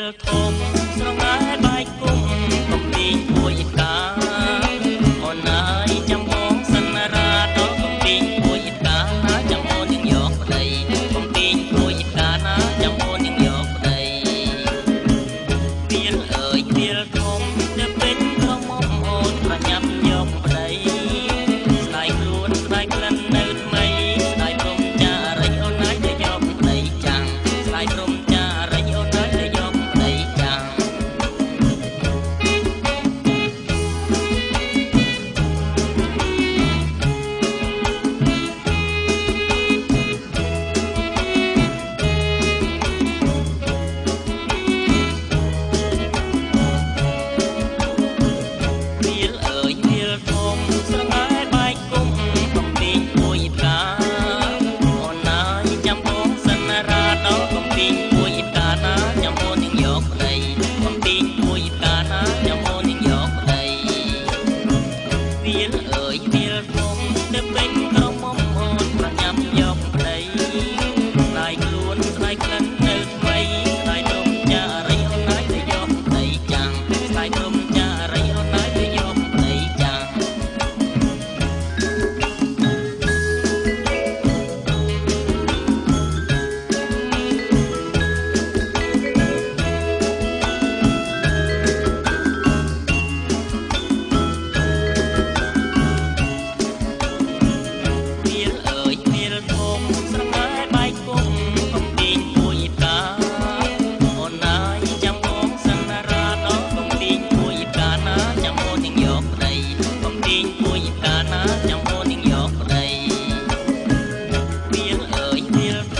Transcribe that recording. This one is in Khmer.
ធំស្រងាយបាយគុំកំពីងពួយកាអូនអើយចាំបងសិនរាដល់កំពីងពួយកាណាចាំអូននឹងយកប្តីកំពីងពួយកាណាចាំអូននឹងយកប្តីវាលអើយវាលធំទៅពេញក្រមុំអូនប្រញាប់យកប្តីស្ដាយខ្លួនស្ដាយក្លិននៅថ្មីស្ដាយព្រមចារិញអូនណាទៅយកប្តីចាំងស្ដាយព្រមចារិញអូនណាទៅយកប្តីចាំងវាលអើយវាលធំស្រងាយបាយគុំកំពីងពួយកាអូនណាចាំបងសិនរាដល់កំពីងពួយកាណាចាំអូននឹងយកប្តីកំពីងពួយកាណាចាំអូននឹងយកប្តីវាលអើយវាលធំទៅពេញក្រមុំអូនប្រញាប់យកប្តីស្ដាយខ្លួនស្ដាយក្លិននៅថ្មីស្ដាយព្រមចារិញអូនណាទៅយកប្តីចាំងស្ដាយព្រមចារិញអូនណាទៅយកប្តីចាំងវាលអើយវាលធំស្រងាយបាយគុំកំពីងពួយកាអូនណាចាំបងសិនរាដល់កំពីងពួយកាណាចាំអូននឹងយកប្តីកំពីងពួយកាណាចាំអូននឹងយកប្តីវាលអើយវាលធ